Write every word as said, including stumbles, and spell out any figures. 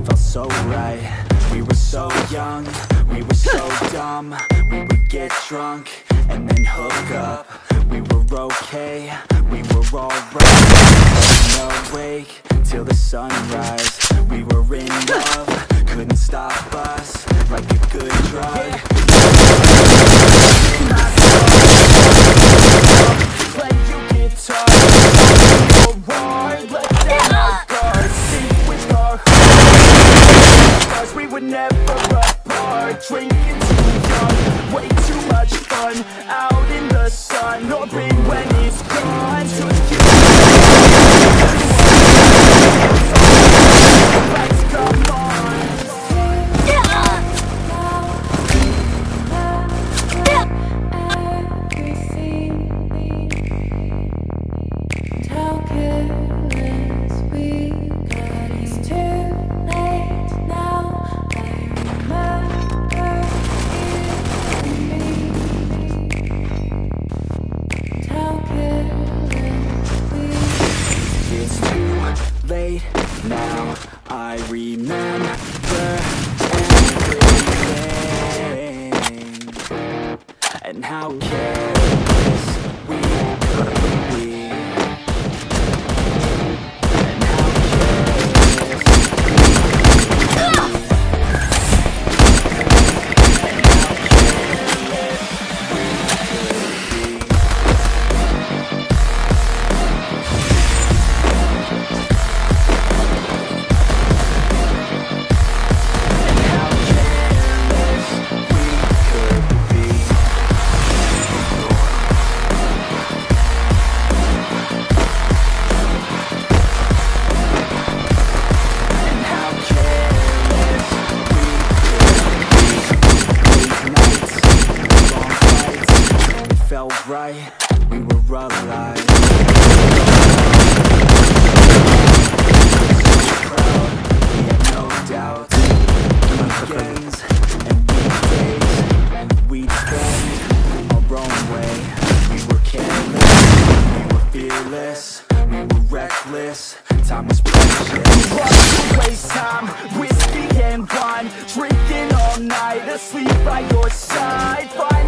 felt so right. We were so young, we were so dumb. We would get drunk and then hook up. We were okay, we were alright. Awake till the sunrise. We were in love, couldn't stop us. Like a good drug. Play your guitar, your wine. Let down our guards, sing with our hearts. We were never apart. Drinking too young, way too much fun. Out in the sun, or rain when it's gone. Took you let's come on. Late now, I remember everything and how careless we could be, and how careless we could be, and how right, we were alive. Proud, we had no doubt. Weekends and weekdays, we'd spend our own way. We were careless, we were fearless, we were reckless. Time was precious. We loved to waste time, whiskey and wine, drinking all night, asleep by your side.